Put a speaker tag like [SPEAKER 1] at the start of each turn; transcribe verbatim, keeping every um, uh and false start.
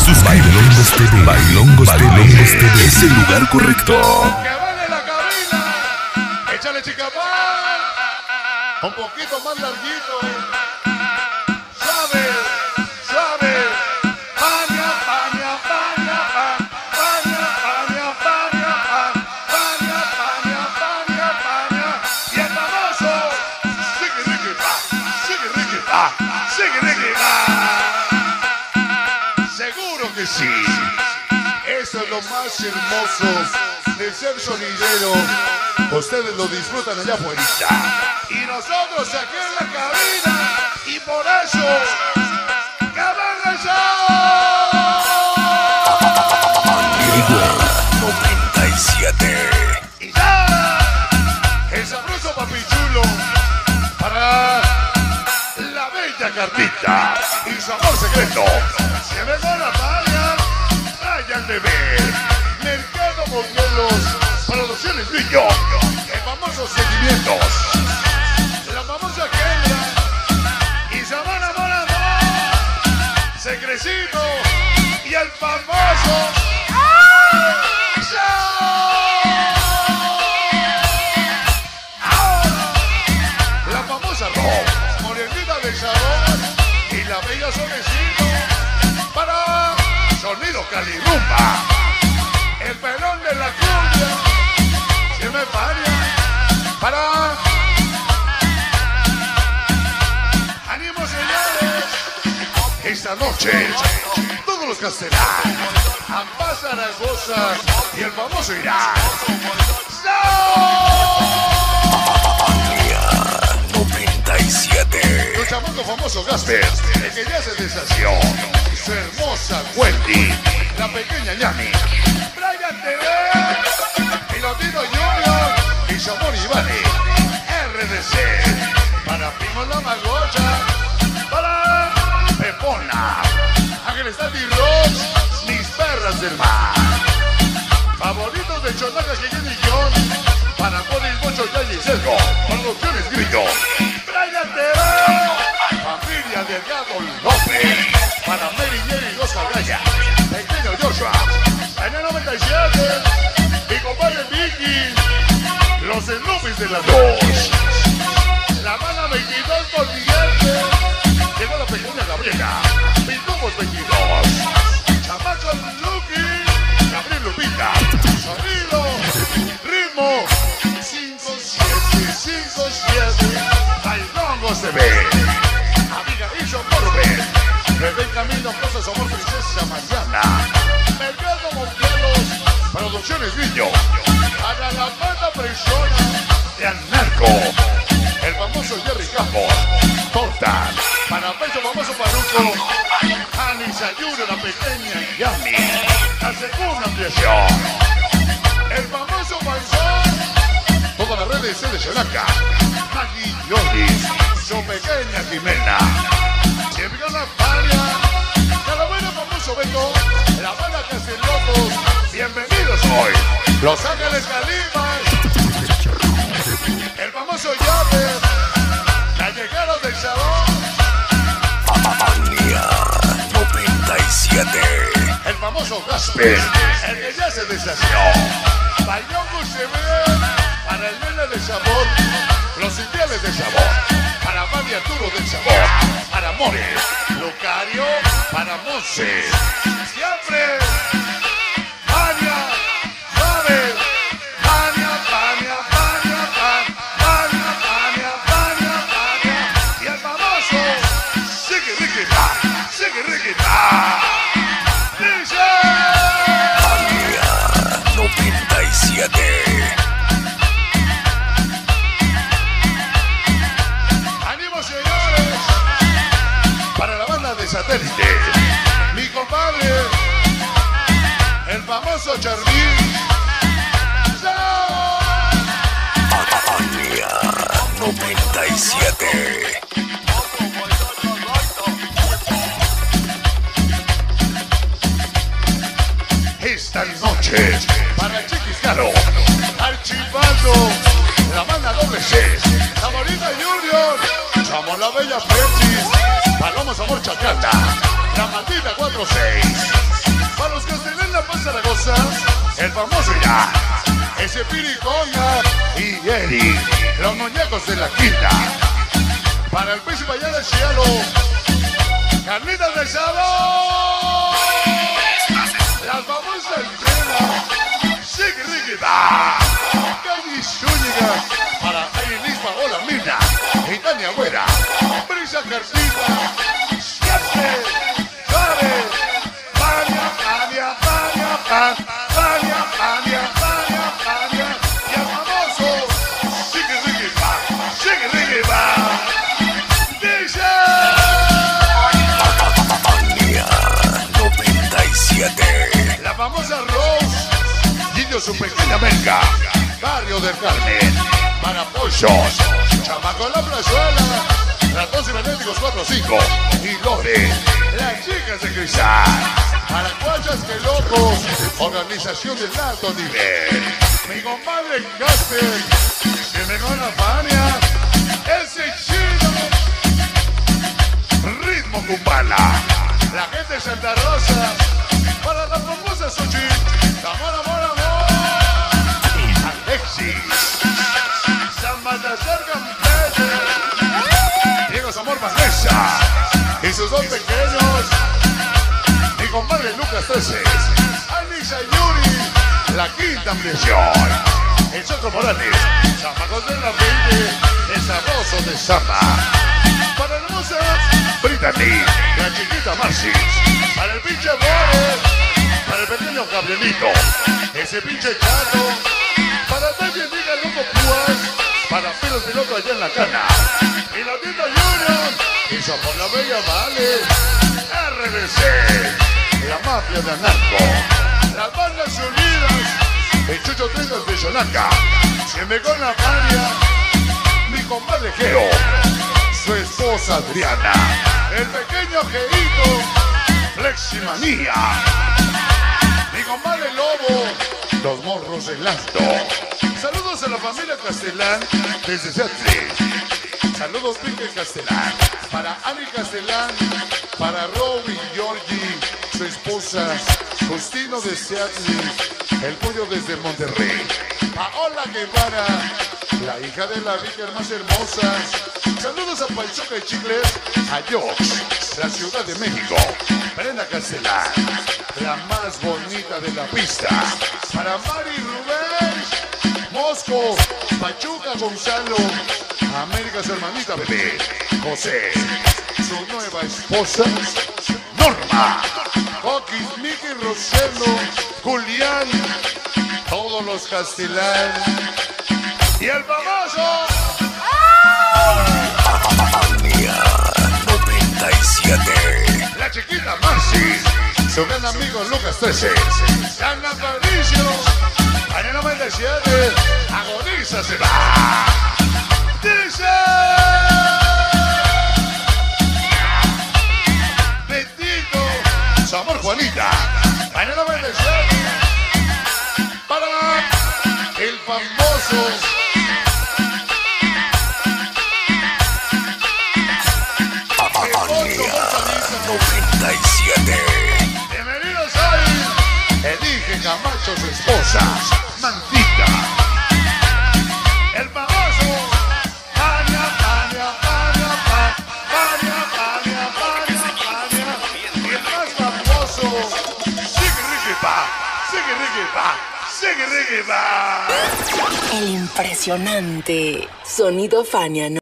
[SPEAKER 1] Bailongos T V. Bailongos T V es el lugar correcto.
[SPEAKER 2] ¡Que vale la cabina! ¡Échale, chica, más! Un poquito más larguito. ¡Suave! ¡Suave! ¡Paña, paña, paña, paña! ¡Paña, paña, paña, paña! ¡Paña, paña, paña, paña! ¡Y el famoso! ¡Sigue, rique, pa! ¡Sigue, rique, pa! ¡Sigue, rique, pa! ¡Seguro que sí! Eso es lo más hermoso de ser sonidero. Ustedes lo disfrutan allá afuera. Y nosotros aquí en la cabina. Y por eso, ¡que venga el show!
[SPEAKER 1] noventa y siete.
[SPEAKER 2] Y ya, el sabroso papichulo para la bella Cartita y su amor secreto. Se me va la talla, vayan de ver. Mercado Modelos, Producciones Brillo, el famoso Sentimientos, la famosa Kendra y Sabana Morado, Secrecito y el famoso la famosa Ro, morenita de sabor y la bella Solecito para Sonido Calirumba, el pelón de la cumbia, se me paria para ánimo señores, esta noche todos los castellanos, Ampá Zaragoza y el famoso Irán.
[SPEAKER 1] noventa y siete.
[SPEAKER 2] Los chamacos famosos Gasper, el que ya se deshació, su hermosa Wendy, la pequeña Yami, Brian T V, Pilotino Junior y su amor Ivani, R D C, para Primo La Magocha, para Pepona, Ángeles Tandy Rocks, mis perras del mar, favoritos de Chonaca, Guillén y John, para Boris Bocho, Yayi y Cerco, Producciones Grillo, Brian T V, familia Delgado López, para Mary Jerry y Oscar Gaya, pequeño Joshua, en el noventa y siete, mi compadre Vicky, los Snoopys de las dos, la banda veintidós por Miguel, llegó la pequeña Gabriela, Pitufos veintidós, Chamaco Lucky, Gabriel Lupita, sonido, ritmo, cinco siete cinco siete, Bailongos T V, amiga Isho Corbett, Bebé Camino, Cosas Amor, Princesa Mariana, Mercado Modelos, Producciones Grillo, para la banda persona de Anarco, el famoso Jerry Campos, Torta, para Pecho famoso Paruco, Ani Sayuro, la pequeña Yami, la segunda ampliación, el famoso Manzón, toda la red de C de Xelaca, Maggie Yoris, su pequeña Jimena, siempre una paria, cada buena famoso Beto, la banda Castellotos, bienvenidos hoy, Los Ángeles Calimas, el famoso Llave, la llegada del sabor,
[SPEAKER 1] noventa y siete.
[SPEAKER 2] el famoso Gasper, el que ya se deshació, Bailongos T V, para el nene de sabor, los indiales de sabor, para Fabi Arturo del sabor, para More, Lucario, para Monse, siempre, Pania, Suave, Pania, Pania, Pania, Pania, Pania, Pania, Pania, y el famoso, Sigue Riquita, Sigue Riquita, dice,
[SPEAKER 1] noventa y siete.
[SPEAKER 2] ánimo señores, para la banda de Satélite, mi compadre, el famoso Charvín,
[SPEAKER 1] noventa y siete.
[SPEAKER 2] esta noche, para Chiquis Caro, Archibaldo, la banda doble C, Saborita Junior, somos la bella Pepsi, Paloma Sabor Chacata, la maldita cuatro seis, Zaragoza, el famoso ya, ese Piriconga y Eri, los muñecos de la quinta. Para el príncipe allá de Cielo, carnitas de sabor, las famosas llenas, Sigue Ricky Va, Calle Zúñiga, para Ailis Paola Mina, y Tania Güera, Brisa Cartita, siempre, Vale, Pania, Pania, Pania, Pania, Pania, Pania, Pania, Pania, y el famoso Sigue Ricky Va, Sigue Ricky Va, dice
[SPEAKER 1] Fania noventa y siete.
[SPEAKER 2] la famosa Rose, Guillo su pequeña América, Barrio del Carmen, para Pollos, Chamaco en la Plazuela, Ratón Cibernéticos cuatro cinco y Lore, las chicas de cristal, para Guayas que locos, organización de alto nivel. Mi compadre Casper, que me con la Fania, ese chino, Ritmo Kumbala, la gente de Santa Rosa, para la famosa Sochi, amor, amor, amor, Alexis, San Baltasar Campete, Diego Zamor Vanessa, y sus dos pequeños, mi compadre Lucas trece, Anisa Yuri, la quinta ambición, el Soco Morales, Zamacos de la veinte, el sabroso de Zamba, para la hermosa Brittany, la chiquita Marcis, para el pinche Bore, para el pequeño Gabrielito, ese pinche Chato, para Talle Diga Loco Púas, para Pelos Piloto allá en la cana, y la tienda Junior, y por la Bella Vale, R B C, la mafia de Anarco, las bandas unidas, el Chucho Trindas de Yonaca, siempre con la Fania, mi compadre Geo, su esposa Adriana, el pequeño Geito, Fleximanía, mi compadre Lobo, los morros del Lando. Saludos a la familia Castellán desde Seattle. Saludos Pique Castellán, para Ani Castellán, para Robbie Georgie, su esposa, Justino de Seattle, el pollo desde Monterrey, Paola Guevara, la hija de la Vicar más hermosa. Saludos a Pachuca y Chicles, a Jox, la Ciudad de México, Brenda Castellán, la más bonita de la pista, para Mari Rubén, Mosco, Pachuca Gonzalo, América su hermanita bebé, José, su nueva esposa, Norma, Coquis, Miki Rosendo, Julián, todos los Castellán, y el famoso
[SPEAKER 1] Fania noventa y siete.
[SPEAKER 2] la chiquita Marcy, su gran amigo Lucas trece, San Aparicio, año noventa y siete, agoniza se va. Dice Betito, su amor Juanita, año noventa y siete, para el famoso
[SPEAKER 1] Fania noventa y siete.
[SPEAKER 2] bienvenidos hoy, elige Camacho su esposa, Mantita, el famoso Fania, Fania, Fania, Fania, Fania, Fania, Fania, y el más famoso, Sigue Ricky Va, Sigue Ricky Va, Sigue Ricky Va.
[SPEAKER 3] El impresionante sonido Fania.